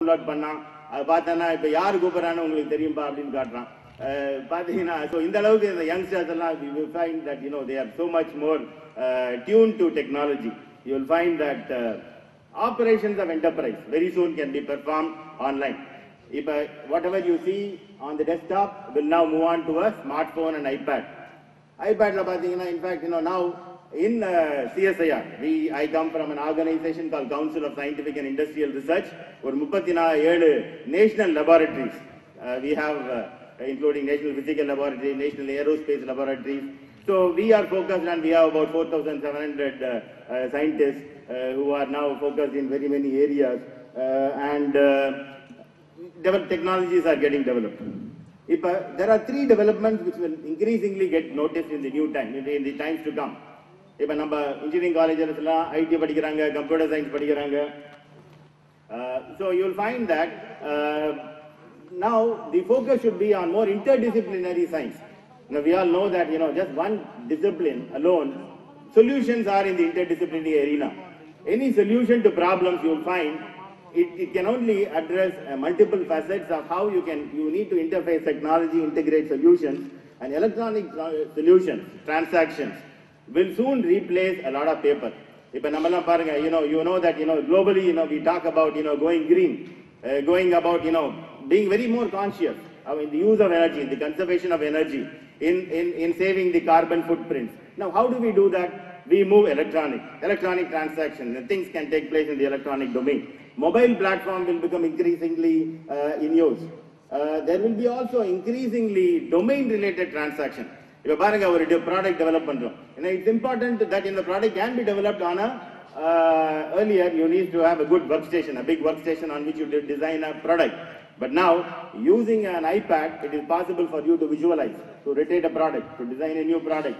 download பண்ணான் அது பார்த்தனா இப்போ யார் கூப்பிடுறான்னு உங்களுக்கு தெரியும்பா அப்படின்னு காட்டுறான் பார்த்தீங்கன்னா ஸோ இந்த அளவுக்கு இந்த யங்ஸ்டர்ஸ் எல்லாம் we will find that they are so much more tuned to technology. You will find that operations of enterprise very soon can be performed online. If whatever you see on the desktop will now move on to a smartphone and iPad. iPad la pathina, in fact, now in CSIR, I come from an organization called Council of Scientific and Industrial Research, or 37 national laboratories. We have including National Physical Laboratory, National Aerospace Laboratories. So we are focused, and we have about 4,700 scientists who are now focused in very many areas, and technologies are getting developed. There are 3 developments which will increasingly get noticed in the new time, in the times to come. If நம்ம engineering colleges IT படிக்கிறாங்க, computer science படிக்கிறாங்க. So you will find that now the focus should be on more interdisciplinary science. Now we all know that just one discipline alone, solutions are in the interdisciplinary arena. Any solution to problems you will find it can only address multiple facets of how you need to interface technology, integrate solutions, and electronic solutions, transactions will soon replace a lot of paper. Ipa namala paranga, you know that globally we talk about going green, going about being very more conscious in the use of energy, in the conservation of energy, in saving the carbon footprints. Now how do we do that? We move electronic transactions, and things can take place in the electronic domain. Mobile platform will become increasingly in use. There will be also increasingly domain related transactions. If you have a product development, it's important that the product can be developed on earlier you need to have a good workstation, a big workstation on which you design a product. But now, using an iPad, it is possible for you to visualize, to rotate a product, to design a new product.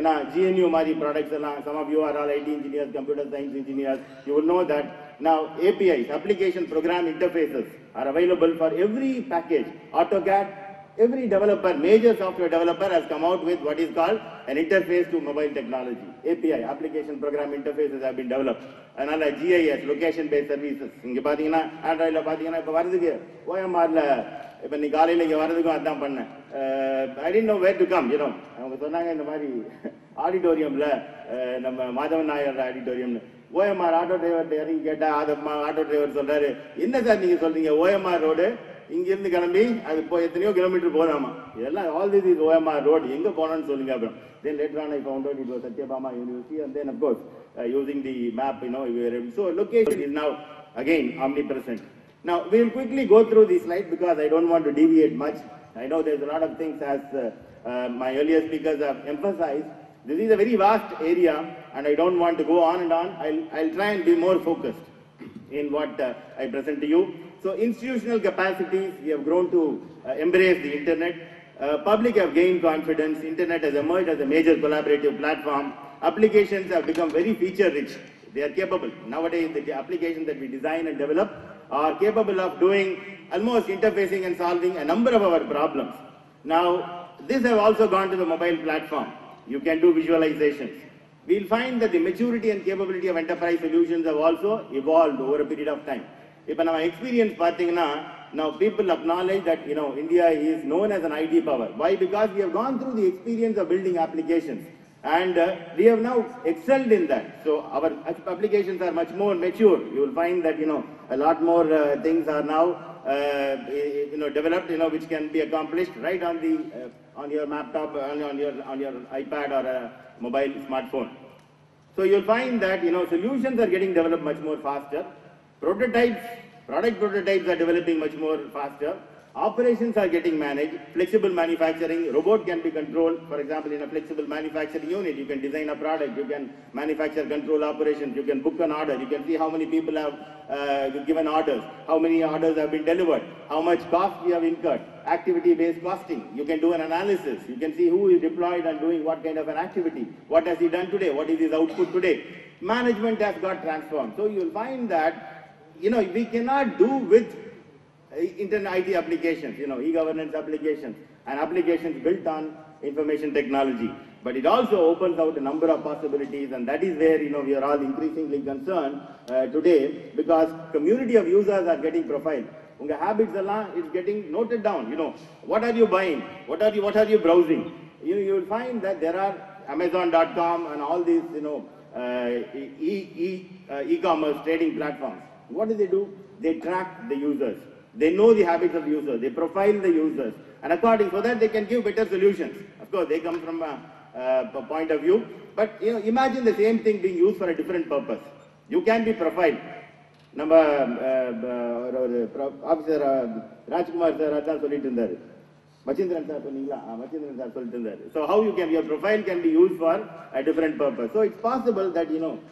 GNU Mari products, some of you are all IT engineers, computer science engineers, you will know that now APIs, application program interfaces, are available for every package. AutoCAD, every developer, major software developer has come out with what is called an interface to mobile technology. API, application program interfaces have been developed. Another GIS, location based services. Inga pathina, Android la pathina, ipo varudhukku OMR la ipo ni kaalila inga varudhukku adhan panna. I didn't know where to come, அவங்க சொன்னாங்க இந்த மாதிரி ஆடிட்டோரியம்ல நம்ம Madhavan Nair auditorium OMR auto driver இறங்கி கேட்டா auto driver சொல்றாரு, என்ன சார் நீங்க சொல்றீங்க OMR ரோடு இங்கிருந்து கிளம்பி அது எத்தனையோ கிலோமீட்டர் போதாமா, இதெல்லாம் all this is OMR road, எங்க போனோம்னு சொல்லுங்க. அப்புறம் then later on I found out it was Satyabama University, and then of course using the map so location is now again omnipresent. Now we will quickly go through these slides because I don't want to deviate much. I know there's a lot of things as my earlier speakers have emphasized. This is a very vast area and I don't want to go on and on. I'll try and be more focused in what I present to you. So institutional capacities, we have grown to embrace the internet. Public have gained confidence. Internet has emerged as a major collaborative platform. Applications have become very feature rich. They are capable. Nowadays, the applications that we design and develop are capable of doing almost interfacing and solving a number of our problems. Now, this have also gone to the mobile platform. You can do visualizations. We'll find that the maturity and capability of enterprise solutions have also evolved over a period of time. If our experience pathina, now people acknowledge that India is known as an IT power. Why? Because we have gone through the experience of building applications, and we have now excelled in that. So our applications are much more mature. You will find that a lot more things are now developed, which can be accomplished right on the on your laptop, on your iPad or a mobile smartphone. So you'll find that solutions are getting developed much more faster. Product prototypes are developing much more faster. Operations are getting managed. Flexible manufacturing, robot can be controlled. For example, in a flexible manufacturing unit, you can design a product, you can manufacture control operations, you can book an order, you can see how many people have given orders, how many orders have been delivered, how much cost we have incurred, activity-based costing. You can do an analysis. You can see who is deployed and doing what kind of an activity. What has he done today? What is his output today? Management has got transformed. So you will find that we cannot do with internet IT applications, e-governance applications and applications built on information technology. but it also opens out a number of possibilities, and that is where we are all increasingly concerned today, because community of users are getting profiled. Unga habits is getting noted down. What are you buying? What are you browsing? You will find that there are Amazon.com and all these e-commerce trading platforms. What do? They track the users. They know the habits of users. They profile the users, and so that they can give better solutions. Of course, they come from a point of view, but imagine the same thing being used for a different purpose. You can be profiled. Number officer JayaKumar sir adan solittu irundharu. Machindran sir sonningla, Machindran sir solittu irundharu. So how your profile can be used for a different purpose. So it's possible that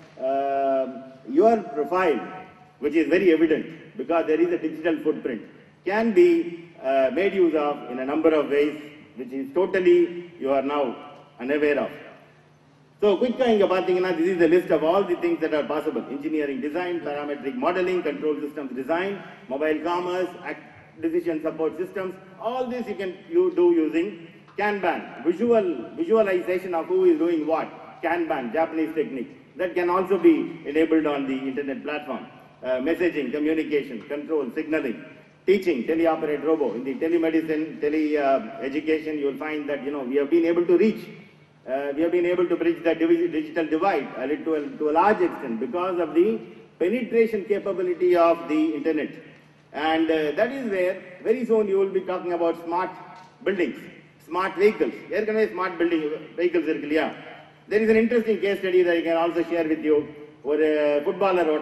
your profile, which is very evident because there is a digital footprint, can be made use of in a number of ways, which is totally you are now unaware of. So quickly, this is the list of all the things that are possible: engineering design, parametric modeling, control systems design, mobile commerce, decision support systems. All this you do using Kanban, visualization of who is doing what. Kanban, Japanese technique, that can also be enabled on the internet platform. Messaging, communication, control, signaling, teaching, teleoperate robo. In the telemedicine, education, you will find that we have been able to reach. We have been able to bridge the digital divide to a large extent because of the penetration capability of the internet. And that is where very soon you will be talking about smart buildings, smart vehicles. Smart vehicles. There is an interesting case study that I can also share with you. Where a footballer or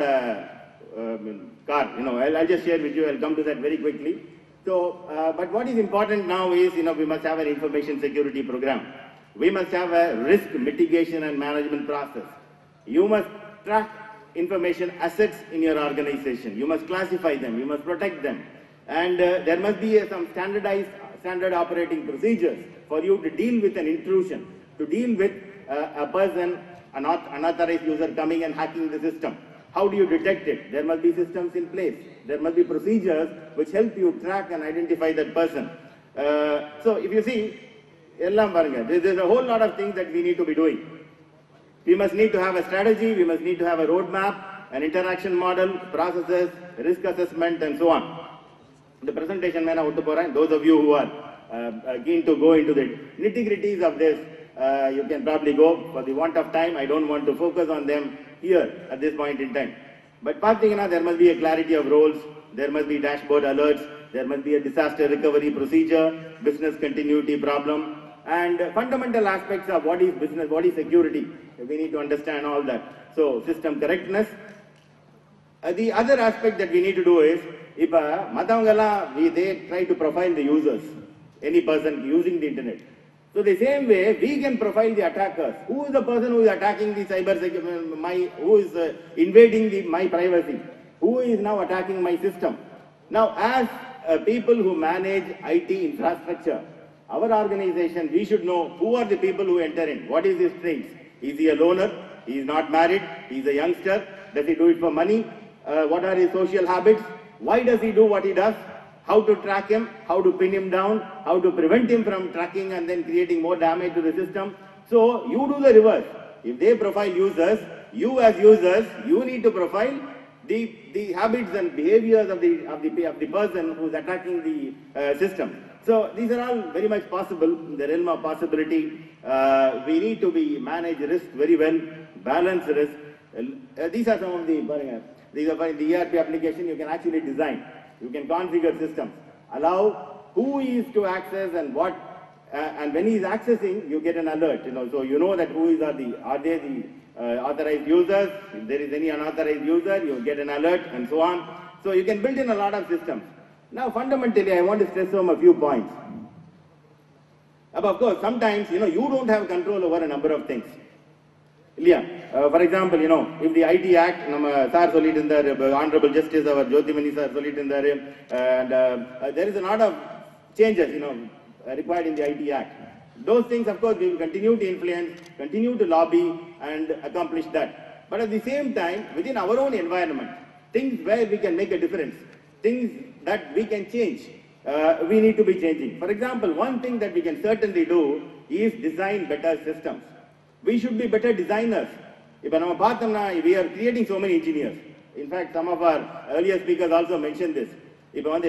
a car, I'll just share with you. I'll come to that very quickly. So, but what is important now is, we must have an information security program. We must have a risk mitigation and management process. You must track information assets in your organization. You must classify them. You must protect them. And there must be some standard operating procedures for you to deal with an intrusion, to deal with a person, an unauthorized user coming and hacking the system. How do you detect it? There must be systems in place. There must be procedures which help you track and identify that person. So if you see, there's a whole lot of things that we need to be doing. We must need to have a strategy, we must need to have a roadmap, an interaction model, processes, risk assessment, and so on. The presentation, those of you who are keen to go into the nitty-gritties of this, you can probably go. For the want of time, I don't want to focus on them here at this point in time. But there must be a clarity of roles, there must be dashboard alerts, there must be a disaster recovery procedure, business continuity problem, and fundamental aspects of what is business, what is security. We need to understand all that. So system correctness. The other aspect that we need to do is, if they try to profile the users, any person using the internet. So the same way, we can profile the attackers. Who is the person who is attacking the cyber security, who is invading my privacy? Who is now attacking my system? Now, as people who manage IT infrastructure, our organization, we should know who are the people who enter in. What is his traits? Is he a loner? He is not married? He is a youngster? Does he do it for money? What are his social habits? Why does he do what he does? How to track him? How to pin him down? How to prevent him from tracking and then creating more damage to the system? So you do the reverse. If they profile users, you as users, you need to profile the habits and behaviors of the person who is attacking the system. So these are all very much possible in the realm of possibility. We need to manage risk very well, balance risk. These are some of these are in the ERP application. You can actually design. You can configure systems. Allow who is to access and what, and when he is accessing, you get an alert. So you know that who are they the authorized users? If there is any unauthorized user, you get an alert and so on. So you can build in a lot of systems. Now, fundamentally, I want to stress home a few points. Of course, sometimes, you don't have control over a number of things. For example, if the IT Act, Honorable Justice, our Jyotimani sir, and there is a lot of changes, required in the IT Act. Those things, of course, we will continue to influence, continue to lobby and accomplish that. But at the same time, within our own environment, things where we can make a difference, things that we can change, we need to be changing. For example, one thing that we can certainly do is design better systems. We should be better designers. We are creating so many engineers. In fact, some of our earlier speakers also mentioned this. Because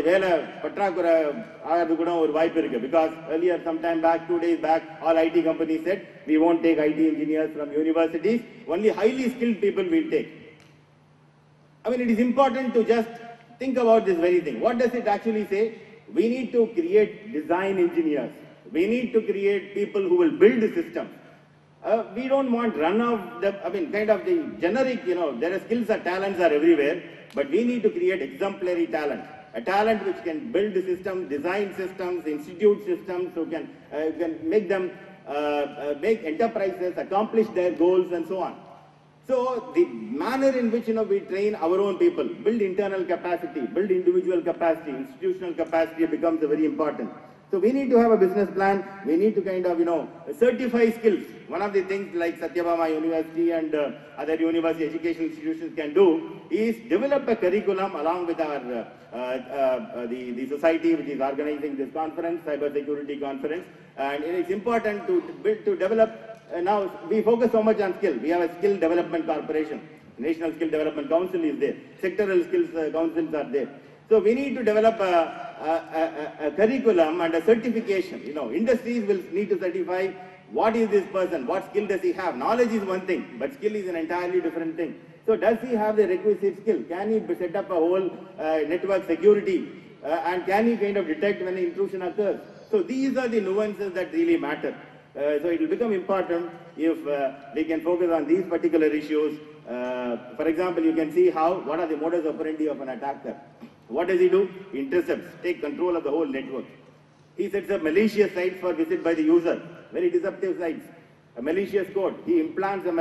earlier, sometime back, 2 days back, all IT companies said, we won't take IT engineers from universities, only highly skilled people will take. I mean, it is important to just think about this very thing. What does it actually say? We need to create design engineers. We need to create people who will build the system. We don't want run of the, kind of the generic, there are skills and talents are everywhere, but we need to create exemplary talent. A talent which can build the systems, design systems, institute systems, who can make them, make enterprises accomplish their goals and so on. So the manner in which we train our own people, build internal capacity, build individual capacity, institutional capacity becomes very important. So we need to have a business plan. We need to kind of certify skills. One of the things like Satyabama University and other university education institutions can do is develop a curriculum along with our the society which is organizing this conference, cyber security conference, and it is important to develop. Now we focus so much on skill. We have a skill development corporation. National Skill Development Council is there. Sectoral skills councils are there. So we need to develop a curriculum and a certification. Industries will need to certify what is this person, what skill does he have. Knowledge is one thing, but skill is an entirely different thing. So does he have the requisite skill? Can he set up a whole network security? And can he kind of detect when an intrusion occurs? So these are the nuances that really matter. So it will become important if we can focus on these particular issues. For example, you can see what are the modus operandi of an attacker. What does he do? He intercepts, take control of the whole network. He sets up malicious sites for visit by the user, very deceptive sites. A malicious code. He implants that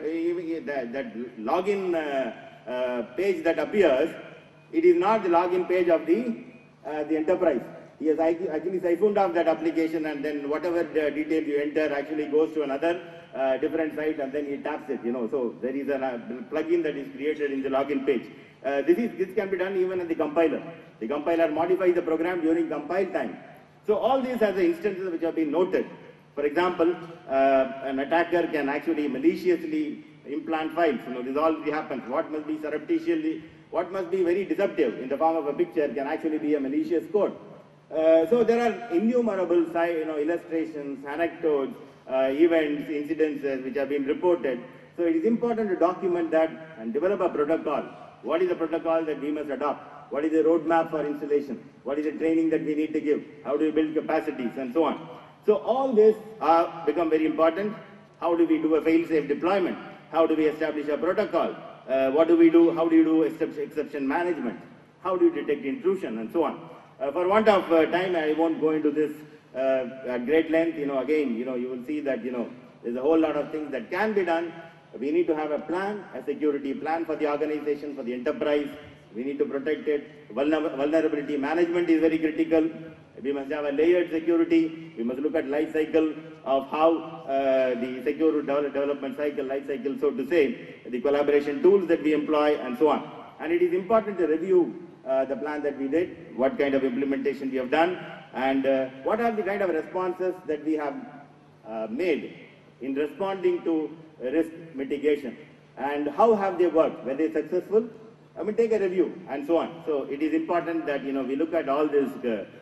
login page that appears. It is not the login page of the enterprise. He has actually siphoned off that application, and then whatever detail you enter actually goes to another different site, and then he taps it. So there is a plugin that is created in the login page. This can be done even in the compiler. The compiler modifies the program during compile time. So all these are the instances which have been noted. For example, an attacker can actually maliciously implant files. This already happens. What must be surreptitiously, what must be very deceptive in the form of a picture can actually be a malicious code. So there are innumerable illustrations, anecdotes, events, incidences which have been reported. So it is important to document that and develop a protocol. What is the protocol that we must adopt? What is the roadmap for installation? What is the training that we need to give? How do we build capacities and so on? So all this become very important. How do we do a fail-safe deployment? How do we establish a protocol? What do we do? How do you do exception management? How do you detect intrusion and so on? For want of time, I won't go into this at great length. Again, you will see that, there's a whole lot of things that can be done. We need to have a plan, a security plan for the organization, for the enterprise. We need to protect it. Vulnerability management is very critical. We must have a layered security. We must look at life cycle of how the secure development cycle, life cycle, so to say, the collaboration tools that we employ and so on. And it is important to review the plan that we did, what kind of implementation we have done, and what are the kind of responses that we have made in responding to risk mitigation, and how have they worked? Were they successful? Take a review and so on. So it is important that we look at all this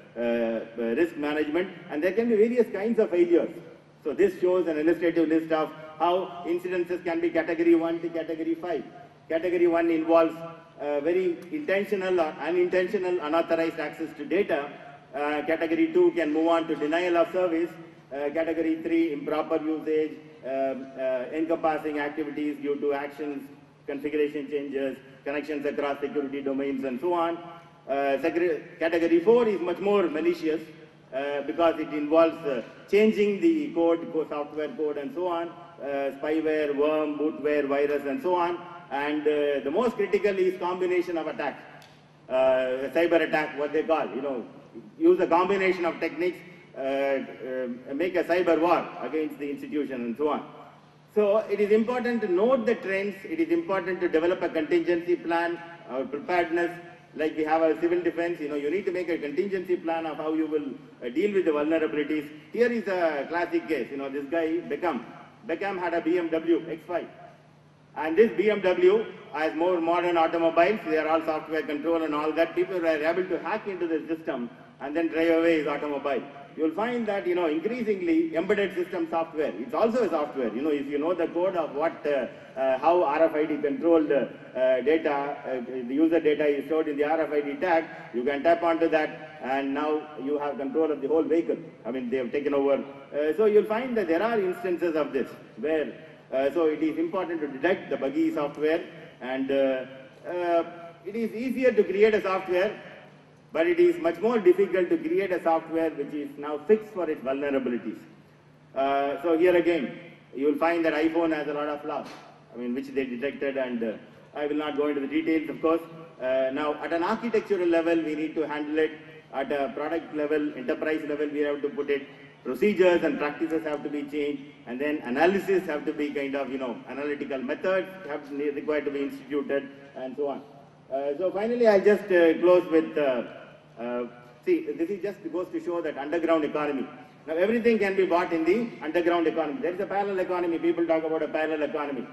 risk management, and there can be various kinds of failures. So this shows an illustrative list of how incidences can be category 1 to category 5. Category 1 involves very intentional or unintentional unauthorized access to data. Category 2 can move on to denial of service. Category 3, improper usage, encompassing activities due to actions, configuration changes, connections across security domains and so on. Category 4 is much more malicious because it involves changing the code, software code and so on, spyware, worm, bootware, virus and so on. And the most critical is combination of attacks, cyber attack, what they call, use a combination of techniques, make a cyber war against the institution and so on. So it is important to note the trends. It is important to develop a contingency plan, preparedness, like we have a civil defense, you need to make a contingency plan of how you will deal with the vulnerabilities. Here is a classic case. This guy, Beckham had a BMW X5. And this BMW has more modern automobiles. They are all software control and all that. People were able to hack into the system and then drive away his automobile. You'll find that, increasingly embedded system software, it's also a software. If you know the code of how RFID controlled data, the user data is stored in the RFID tag, you can tap onto that and now you have control of the whole vehicle. I mean, they have taken over. So you'll find that there are instances of this where, so it is important to detect the buggy software, and it is easier to create a software, but it is much more difficult to create a software which is now fixed for its vulnerabilities. So here again, you will find that iPhone has a lot of flaws, which they detected, and I will not go into the details, of course. Now, at an architectural level, we need to handle it. At a product level, enterprise level, we have to put it. Procedures and practices have to be changed, and then analysis have to be kind of, analytical methods have required to be instituted, and so on. So finally, I'll just close with, see, this is just goes to show that underground economy. Now, everything can be bought in the underground economy. There is a parallel economy. People talk about a parallel economy.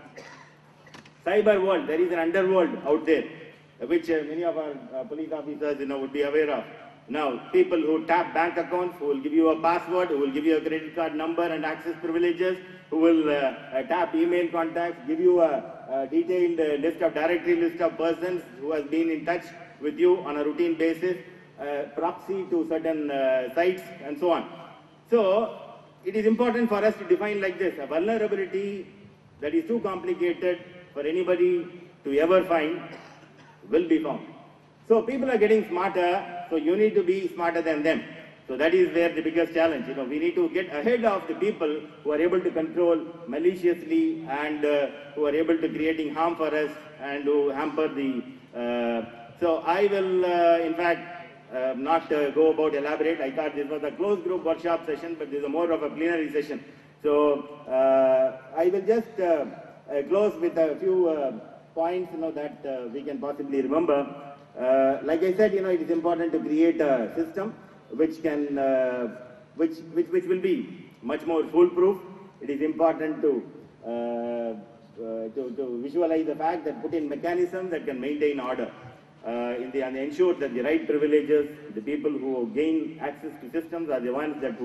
Cyber world, there is an underworld out there, which many of our police officers, would be aware of. Now, people who tap bank accounts, who will give you a password, who will give you a credit card number and access privileges, who will tap email contacts, give you a detailed directory list of persons who has been in touch with you on a routine basis, proxy to certain sites, and so on. So, it is important for us to define like this: a vulnerability that is too complicated for anybody to ever find will be found. So people are getting smarter, so you need to be smarter than them. So that is where the biggest challenge, we need to get ahead of the people who are able to control maliciously and who are able to creating harm for us and who hamper the, so I will in fact not go about elaborate. I thought this was a closed group workshop session, but this is more of a plenary session. So I will just close with a few points, that we can possibly remember. Like I said, it is important to create a system which can, which will be much more foolproof. It is important to visualize the fact that put in mechanisms that can maintain order, and ensure that the right privileges, the people who gain access to systems are the ones that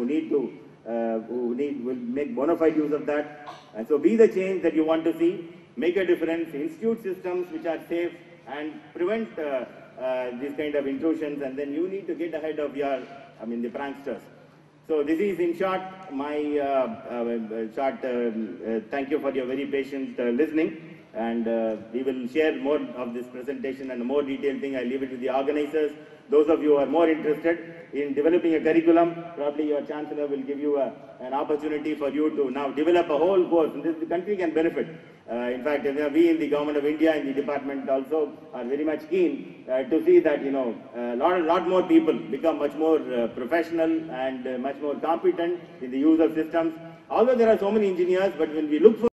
will make bona fide use of that. And so be the change that you want to see, make a difference, institute systems which are safe, and prevent these kind of intrusions, and then you need to get ahead of your, the pranksters. So this is in short my thank you for your very patient listening, and we will share more of this presentation and a more detailed thing. I leave it to the organizers. Those of you who are more interested in developing a curriculum, probably your chancellor will give you an opportunity for you to now develop a whole course, and the country can benefit. In fact, we in the Government of India and the department also are very much keen to see that, a lot more people become much more professional and much more competent in the use of systems. Although there are so many engineers, but when we look for